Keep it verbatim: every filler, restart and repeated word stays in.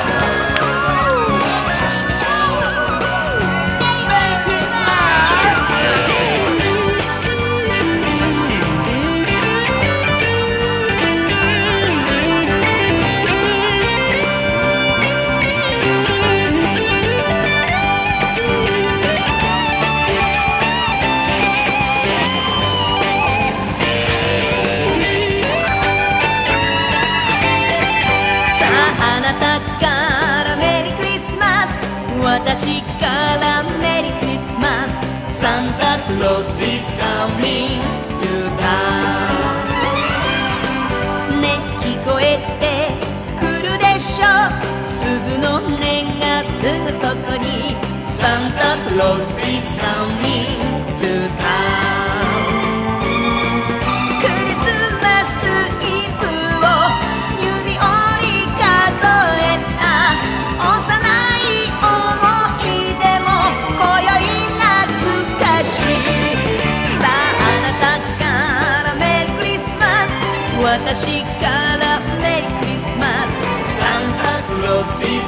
私からメリークリスマス。サンタクロース is coming to town。 ね、聞こえてくるでしょ。鈴の音がすぐそこに。サンタクロース is coming to town。 クリスマスイブを指折り数えた幼い私からメリークリスマス。 サンタクロース